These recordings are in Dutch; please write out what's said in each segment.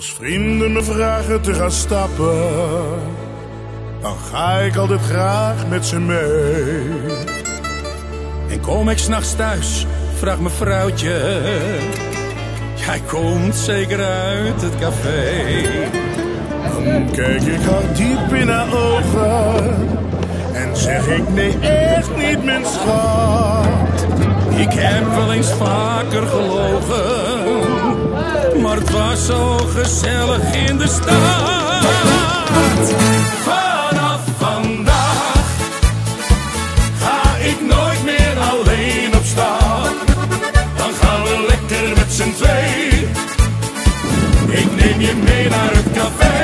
Als vrienden me vragen te gaan stappen, dan ga ik altijd graag met ze mee. En kom ik 's nachts thuis, vraagt mijn vrouwtje, jij komt zeker uit het café. Dan kijk ik haar diep in haar ogen en zeg ik nee, echt niet mijn schat. Ik heb wel eens vaker gelogen, maar het was zo gezellig in de stad. Vanaf vandaag ga ik nooit meer alleen op stap. Dan gaan we lekker met z'n twee. Ik neem je mee naar het café.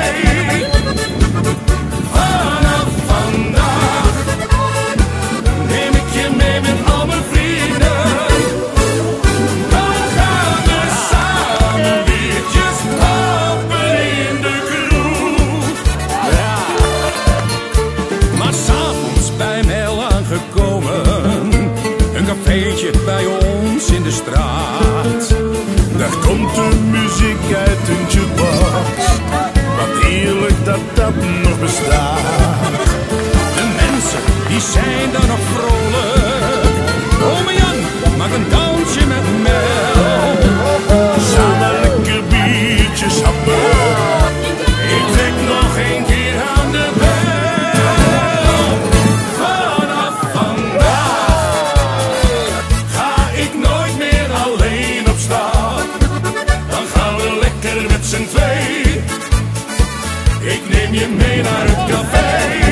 Vanaf vandaag neem ik je mee met al mijn vrienden. Dan gaan we samen biertjes tappen in de kroeg. Ja. Maar 's avonds bij mij aangekomen, een cafeetje bij ons in de straat. Daar komt de muziek uit een jukebox, wat heerlijk dat dat nog bestaat. De mensen die zijn dan nog vrolijk. Ome Jan, maak een dansje met Mel. Samen lekker biertjes happen, ik trek nog een keer aan de bel. Vanaf vandaag ga ik nooit meer alleen op stap. Dan gaan we lekker met z'n twee. Ik neem je mee naar het café.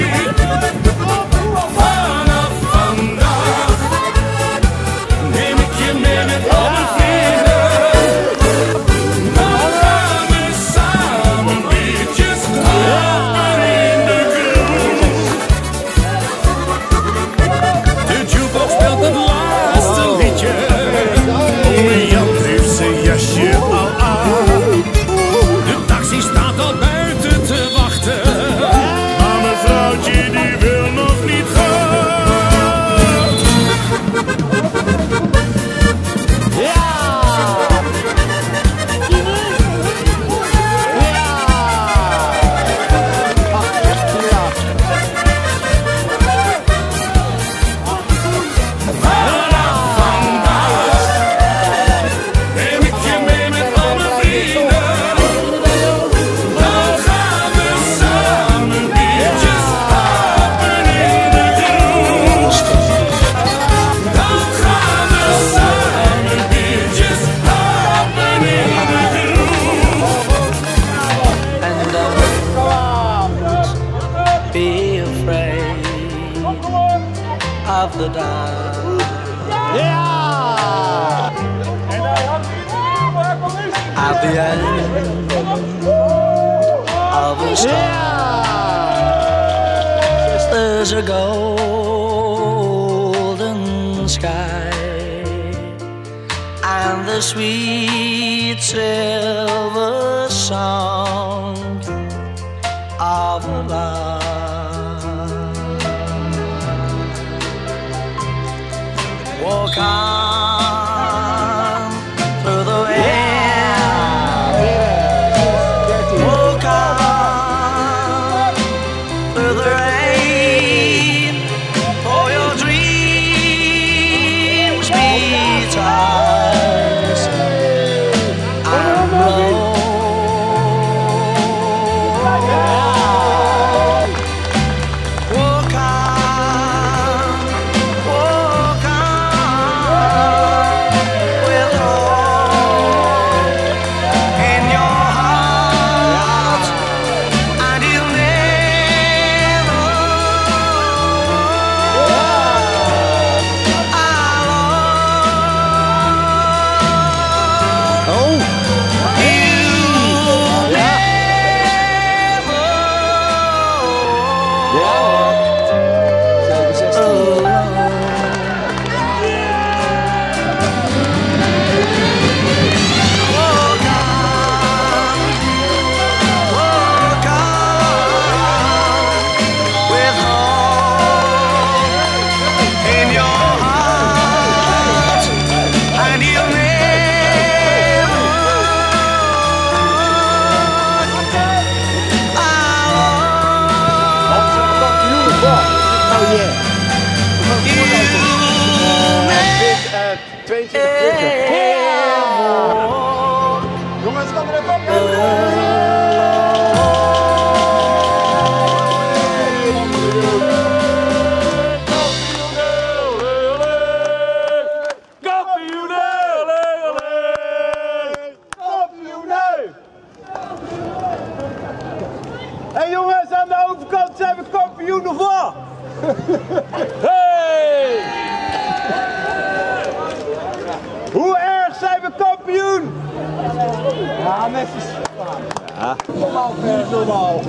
Vanaf vandaag neem ik je mee met al mijn vrienden. Dan gaan we samen biertjes tappen in de kroeg. De jukebox speelt het laatste liedje. Ome Jan heeft zijn jasje al aan, De taxi staat al buiten te wachten. maar mijn vrouwtje die wil nog niet gaan. Vanaf vandaag neem ik je mee met al mijn vrienden. Dan gaan we samen biertjes tappen in de kroeg. Dan gaan we samen biertjes tappen in de kroeg. And don't be afraid of the dark. At the end of the storm, there's a golden sky and the sweet silver sound of love. Walk on through the wind. Walk on through the rain. For your dreams be tossed and blown. Walk on, walk on. hebt 22 punten. Jongens, kom er even op. Hey jongens, aan de overkant zijn we kampioen of wat? Hey! Hoe erg zijn we kampioen? Ja, netjes. Ja. Normaal, normaal.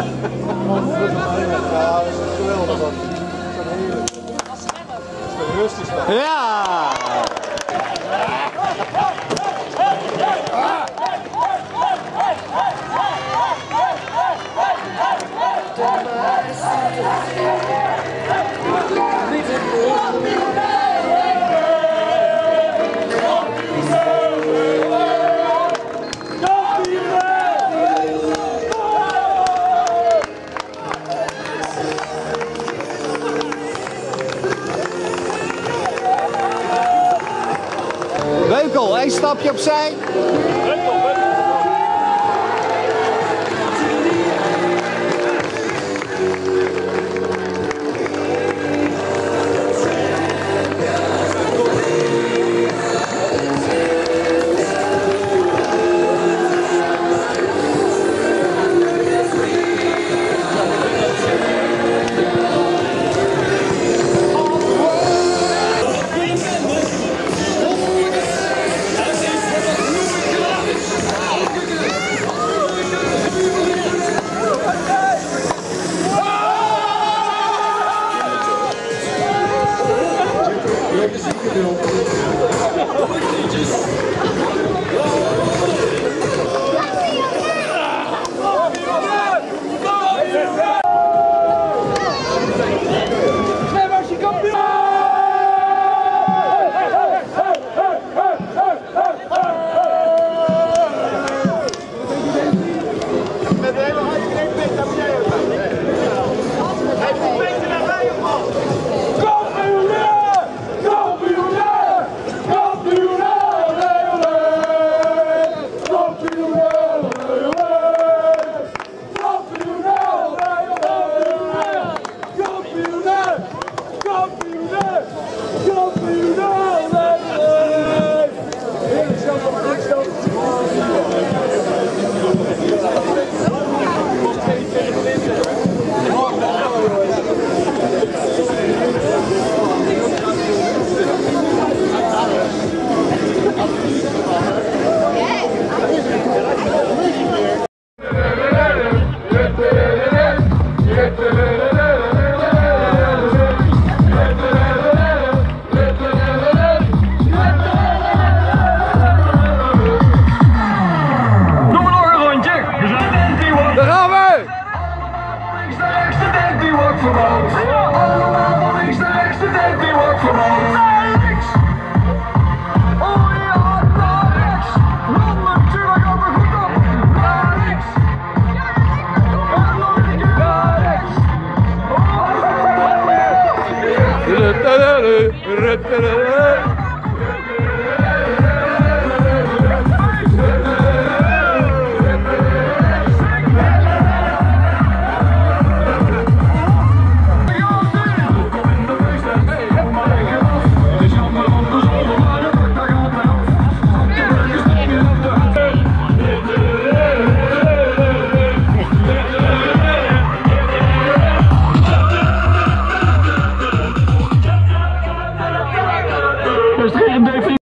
Ja, dat is geweldig. Dat is heerlijk. Dat is rustig. Ja! Beukel, 1 stapje opzij. Lekker zieke wil.